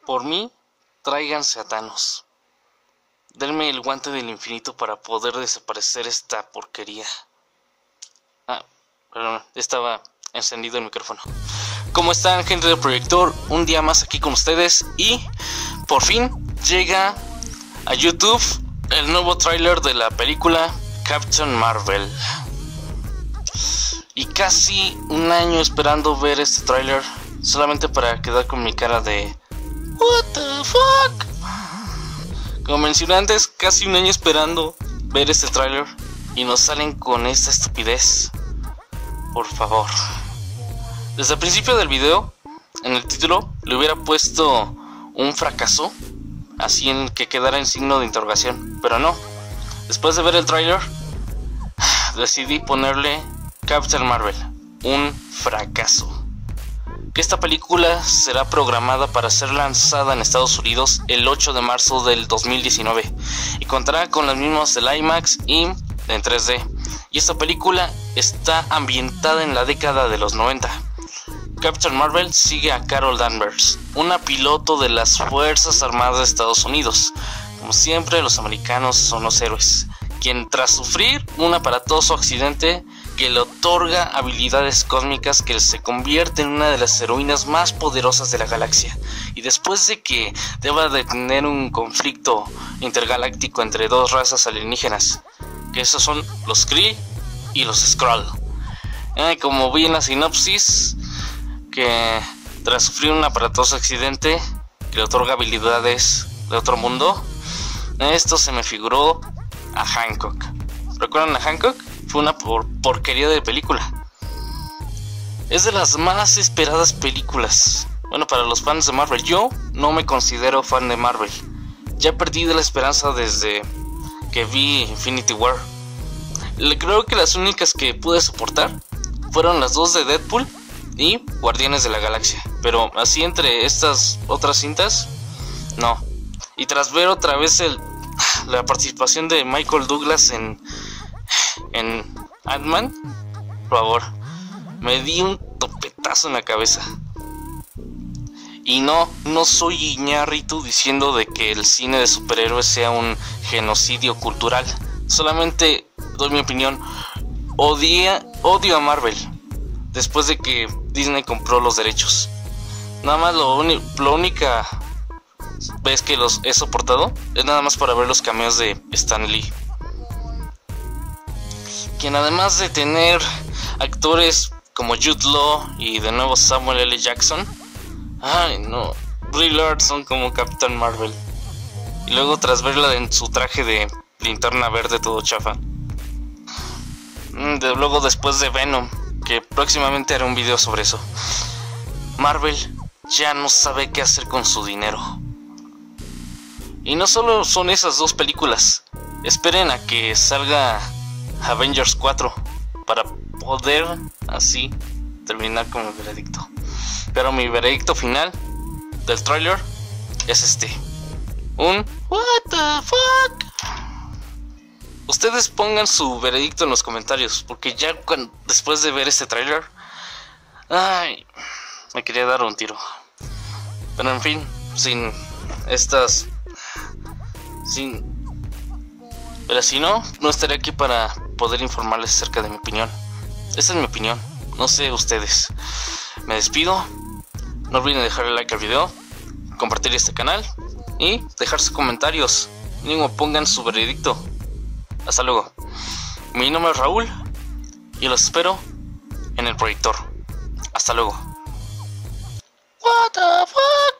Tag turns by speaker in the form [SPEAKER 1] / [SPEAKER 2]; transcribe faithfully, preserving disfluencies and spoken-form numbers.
[SPEAKER 1] Por mí, tráiganse a Thanos. Denme el guante del infinito para poder desaparecer esta porquería. Ah, perdón, estaba encendido el micrófono. ¿Cómo están, gente del proyector? Un día más aquí con ustedes y por fin llega a YouTube el nuevo tráiler de la película Captain Marvel. Y casi un año esperando ver este tráiler solamente para quedar con mi cara de what the fuck. Como mencioné antes, casi un año esperando ver este tráiler y nos salen con esta estupidez. Por favor. Desde el principio del video, en el título, le hubiera puesto un fracaso, así en que quedara en signo de interrogación, pero no. Después de ver el tráiler, decidí ponerle Captain Marvel, un fracaso. Que esta película será programada para ser lanzada en Estados Unidos el ocho de marzo del dos mil diecinueve y contará con las mismas del IMAX y en tres D. Y esta película está ambientada en la década de los noventa. Captain Marvel sigue a Carol Danvers, una piloto de las Fuerzas Armadas de Estados Unidos. Como siempre, los americanos son los héroes, quien tras sufrir un aparatoso accidente que le otorga habilidades cósmicas que se convierte en una de las heroínas más poderosas de la galaxia, y después de que deba de tener un conflicto intergaláctico entre dos razas alienígenas, que esos son los Kree y los Skrull. Eh, como vi en la sinopsis, que tras sufrir un aparatoso accidente que le otorga habilidades de otro mundo, esto se me figuró a Hancock. ¿Recuerdan a Hancock? Fue una por porquería de película. Es de las más esperadas películas. Bueno, para los fans de Marvel. Yo no me considero fan de Marvel. Ya perdí de la esperanza desde que vi Infinity War. Le creo que las únicas que pude soportar fueron las dos de Deadpool y Guardianes de la Galaxia. Pero así entre estas otras cintas, no. Y tras ver otra vez el, la participación de Michael Douglas en en Ant-Man, por favor, me di un topetazo en la cabeza. Y no, no soy Iñárritu diciendo de que el cine de superhéroes sea un genocidio cultural. Solamente doy mi opinión. Odia, odio a Marvel después de que Disney compró los derechos. Nada más lo, uni, lo única vez que los he soportado es nada más para ver los cameos de Stan Lee, quien además de tener actores como Jude Law y de nuevo Samuel L. Jackson, ay no, Brie Larson como Captain Marvel, y luego tras verla en su traje de linterna verde todo chafa, de, luego después de Venom, que próximamente haré un video sobre eso, Marvel ya no sabe qué hacer con su dinero. Y no solo son esas dos películas, esperen a que salga Avengers cuatro para poder así terminar con el veredicto. Pero mi veredicto final del tráiler es este: un what the fuck. Ustedes pongan su veredicto en los comentarios, porque ya cuando, después de ver este tráiler, ay, me quería dar un tiro. Pero en fin, sin estas sin Pero si no, no estaré aquí para poder informarles acerca de mi opinión. Esa es mi opinión, no sé ustedes. Me despido. No olviden dejarle like al video, compartir este canal y dejar sus comentarios. Mínimo pongan su veredicto. Hasta luego. Mi nombre es Raúl y los espero en el proyector. Hasta luego. What the fuck?